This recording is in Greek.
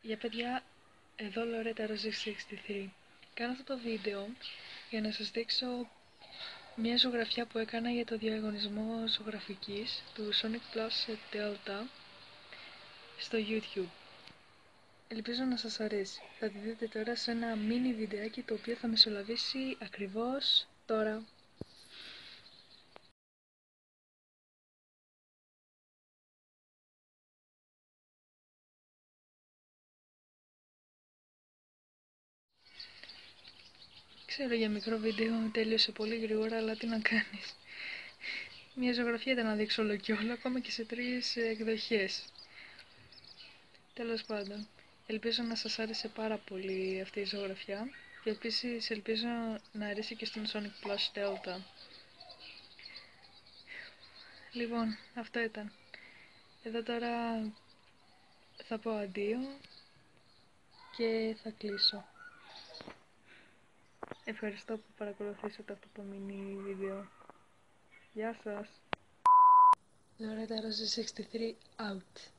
Για παιδιά, εδώ Loretta Rose 63. Κάνω αυτό το βίντεο για να σας δείξω μια ζωγραφιά που έκανα για το διαγωνισμό ζωγραφικής του Sonic Plus Delta στο YouTube. Ελπίζω να σας αρέσει. Θα τη δείτε τώρα σε ένα mini βιντεάκι το οποίο θα μεσολαβήσει ακριβώς τώρα. Ξέρω, για μικρό βίντεο τέλειωσε πολύ γρήγορα, αλλά τι να κάνεις. Μια ζωγραφιά ήταν να δείξω όλο και όλο, ακόμα και σε 3 εκδοχές. Τέλος πάντων, ελπίζω να σας άρεσε πάρα πολύ αυτή η ζωγραφιά και επίσης ελπίζω να αρέσει και στον Sonic Plus Delta. Λοιπόν, αυτό ήταν. Εδώ τώρα θα πω αντίο και θα κλείσω. Ευχαριστώ που παρακολουθήσατε αυτό το mini βίντεο. Γεια σας. Loretta Rose 63 out.